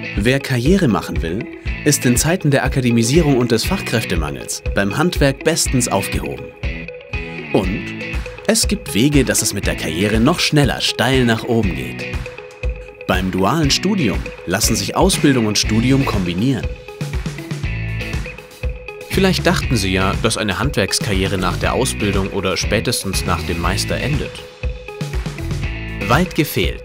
Wer Karriere machen will, ist in Zeiten der Akademisierung und des Fachkräftemangels beim Handwerk bestens aufgehoben. Und es gibt Wege, dass es mit der Karriere noch schneller steil nach oben geht. Beim dualen Studium lassen sich Ausbildung und Studium kombinieren. Vielleicht dachten Sie ja, dass eine Handwerkskarriere nach der Ausbildung oder spätestens nach dem Meister endet. Weit gefehlt.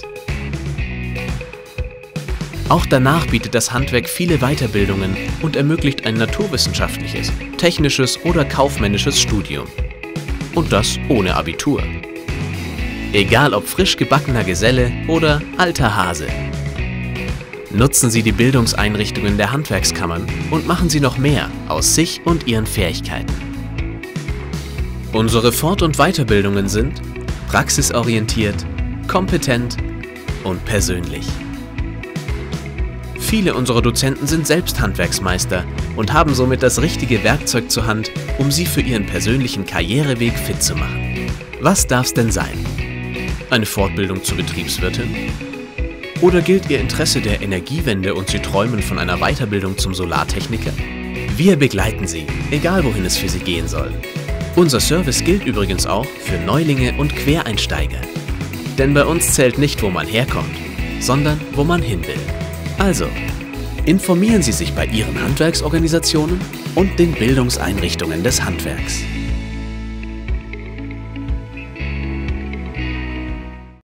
Auch danach bietet das Handwerk viele Weiterbildungen und ermöglicht ein naturwissenschaftliches, technisches oder kaufmännisches Studium. Und das ohne Abitur. Egal ob frisch gebackener Geselle oder alter Hase. Nutzen Sie die Bildungseinrichtungen der Handwerkskammern und machen Sie noch mehr aus sich und Ihren Fähigkeiten. Unsere Fort- und Weiterbildungen sind praxisorientiert, kompetent und persönlich. Viele unserer Dozenten sind selbst Handwerksmeister und haben somit das richtige Werkzeug zur Hand, um Sie für Ihren persönlichen Karriereweg fit zu machen. Was darf's denn sein? Eine Fortbildung zur Betriebswirtin? Oder gilt Ihr Interesse der Energiewende und Sie träumen von einer Weiterbildung zum Solartechniker? Wir begleiten Sie, egal wohin es für Sie gehen soll. Unser Service gilt übrigens auch für Neulinge und Quereinsteiger. Denn bei uns zählt nicht, wo man herkommt, sondern wo man hin will. Also, informieren Sie sich bei Ihren Handwerksorganisationen und den Bildungseinrichtungen des Handwerks.